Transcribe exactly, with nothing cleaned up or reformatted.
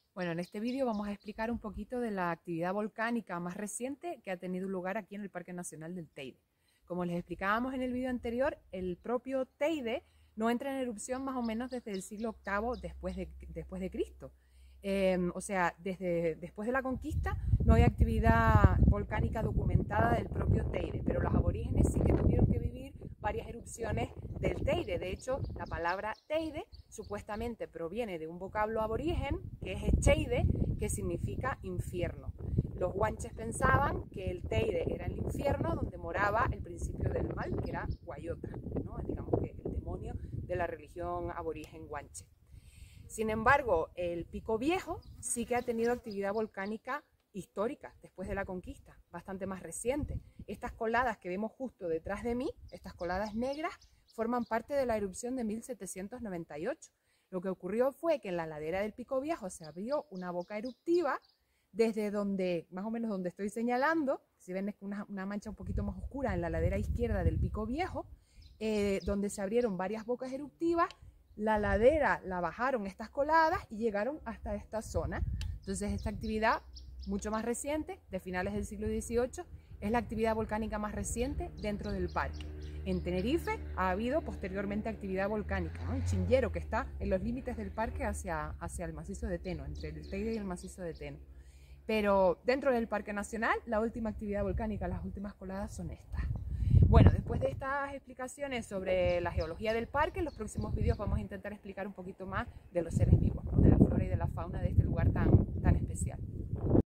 Bueno, en este vídeo vamos a explicar un poquito de la actividad volcánica más reciente que ha tenido lugar aquí en el Parque Nacional del Teide. Como les explicábamos en el vídeo anterior, el propio Teide no entra en erupción más o menos desde el siglo octavo después de, después de Cristo. Eh, o sea, desde después de la conquista no hay actividad volcánica documentada del propio Teide, pero los aborígenes sí que tuvieron que vivir varias erupciones del Teide. De hecho, la palabra Teide supuestamente proviene de un vocablo aborigen que es Echeide, que significa infierno. Los guanches pensaban que el Teide era el infierno donde moraba el principio del mal, que era Guayota, ¿no? Digamos que el demonio de la religión aborigen guanche. Sin embargo, el Pico Viejo sí que ha tenido actividad volcánica histórica después de la conquista, bastante más reciente. Estas coladas que vemos justo detrás de mí, estas coladas negras, forman parte de la erupción de mil setecientos noventa y ocho. Lo que ocurrió fue que en la ladera del Pico Viejo se abrió una boca eruptiva desde donde, más o menos donde estoy señalando, si ven es una, una mancha un poquito más oscura en la ladera izquierda del Pico Viejo, eh, donde se abrieron varias bocas eruptivas. La ladera la bajaron estas coladas y llegaron hasta esta zona. Entonces esta actividad mucho más reciente, de finales del siglo dieciocho, es la actividad volcánica más reciente dentro del parque. En Tenerife ha habido posteriormente actividad volcánica, ¿no? En Chingero, que está en los límites del parque hacia, hacia el macizo de Teno, entre el Teide y el macizo de Teno. Pero dentro del Parque Nacional, la última actividad volcánica, las últimas coladas son estas. Bueno, después de estas explicaciones sobre la geología del parque, en los próximos vídeos vamos a intentar explicar un poquito más de los seres vivos, ¿no? De la flora y de la fauna de este lugar tan, tan especial.